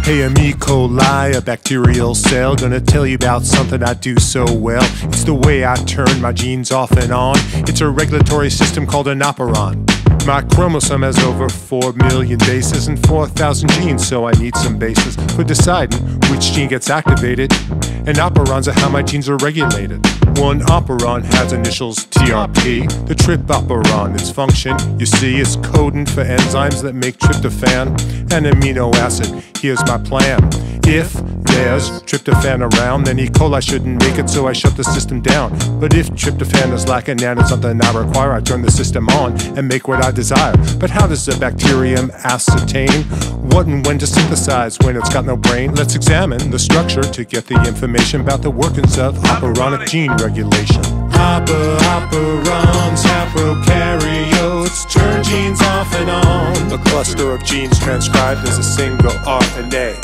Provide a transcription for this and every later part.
Hey, I'm E. coli, a bacterial cell. Gonna tell you about something I do so well. It's the way I turn my genes off and on. It's a regulatory system called an operon. My chromosome has over 4 million bases and 4,000 genes, so I need some bases for deciding which gene gets activated. And operons are how my genes are regulated. One operon has initials TRP, the trip operon. Its function, you see, is coding for enzymes that make tryptophan, an amino acid. Here's my plan. If there's tryptophan around, then E. coli shouldn't make it, so I shut the system down. But if tryptophan is lacking and it's something I require, I turn the system on and make what I desire. But how does the bacterium ascertain what and when to synthesize when it's got no brain? Let's examine the structure to get the information about the workings of operonic gene regulation. Operons have prokaryotes, turn genes off and on. A cluster of genes transcribed as a single RNA.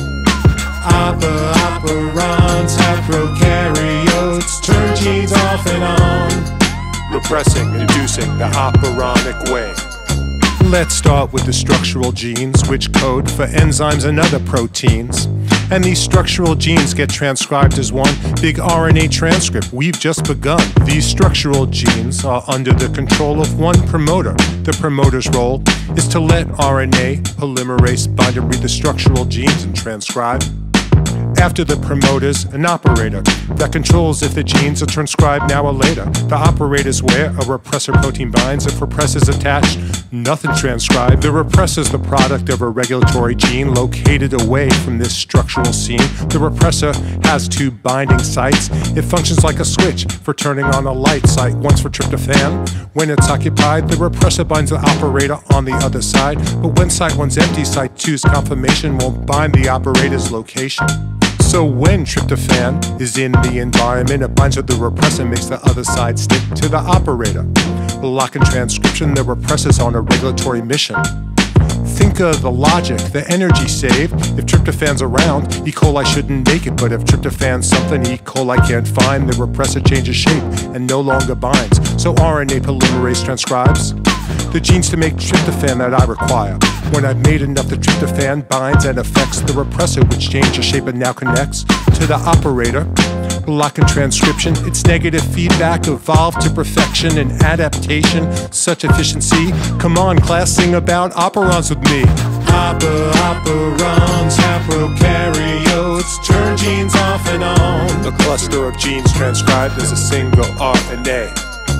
Operons have prokaryotes, turn genes off and on. Repressing and inducing the operonic way. Let's start with the structural genes, which code for enzymes and other proteins. And these structural genes get transcribed as one big RNA transcript. We've just begun. These structural genes are under the control of one promoter. The promoter's role is to let RNA polymerase bind and read the structural genes and transcribe. After the promoter's an operator that controls if the genes are transcribed now or later. The operator's where a repressor protein binds. If repressor's attached, nothing transcribed. The repressor's the product of a regulatory gene located away from this structural scene. The repressor has two binding sites. It functions like a switch for turning on a light. Site 1's for tryptophan. When it's occupied, the repressor binds the operator on the other side. But when site 1's empty, site 2's confirmation won't bind the operator's location. So when tryptophan is in the environment, it binds with the repressor and makes the other side stick to the operator. Blocking transcription, the repressor's on a regulatory mission. Think of the logic, the energy saved. If tryptophan's around, E. coli shouldn't make it. But if tryptophan's something E. coli can't find, the repressor changes shape and no longer binds. So RNA polymerase transcribes the genes to make tryptophan that I require. When I've made enough, the tryptophan binds and affects the repressor, which changes shape and now connects to the operator. Blocking transcription, its negative feedback evolved to perfection and adaptation. Such efficiency. Come on, class, sing about operons with me. Operons have prokaryotes, turn genes off and on. A cluster of genes transcribed as a single RNA.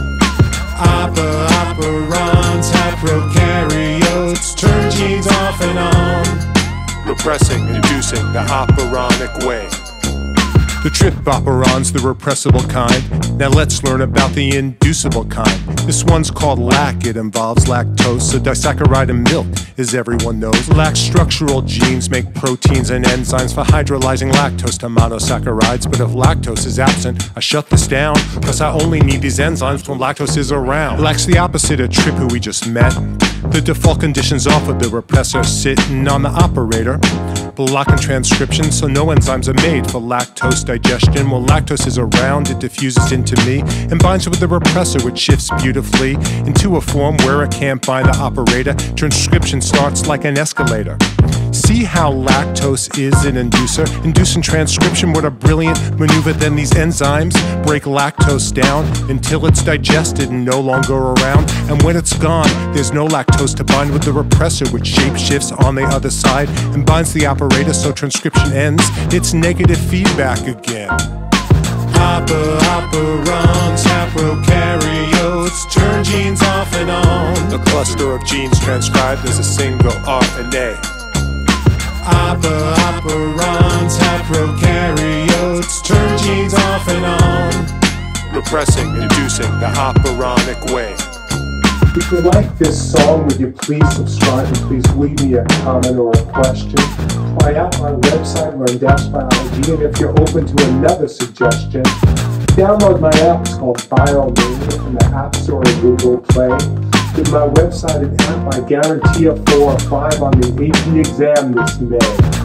Operons have prokaryotes, turn genes off and on. Repressing and inducing the operonic way. The trip operon's the repressible kind. Now let's learn about the inducible kind. This one's called lac. It involves lactose, a disaccharide in milk, as everyone knows. Lac structural genes make proteins and enzymes for hydrolyzing lactose to monosaccharides. But if lactose is absent, I shut this down, because I only need these enzymes when lactose is around. Lac's the opposite of trip, who we just met. The default condition's off with the repressor sitting on the operator, blocking transcription, so no enzymes are made for lactose digestion. When lactose is around, it diffuses into me and binds with the repressor, which shifts beautifully into a form where it can't bind the operator. Transcription starts like an escalator. See how lactose is an inducer? Inducing transcription, what a brilliant maneuver. Then these enzymes break lactose down until it's digested and no longer around. And when it's gone, there's no lactose to bind with the repressor, which shape shifts on the other side and binds the operator, so transcription ends. It's negative feedback again. Operons have prokaryotes, turn genes off and on. A cluster of genes transcribed as a single RNA. Operons have prokaryotes, turn genes off and on. Repressing and inducing the operonic way. If you like this song, would you please subscribe and please leave me a comment or a question. Try out my website, Learn Dash Biology, and if you're open to another suggestion, download my app. It's called Biomania from the App Store and Google Play. With my website and app, I guarantee a 4 or 5 on the AP exam this May.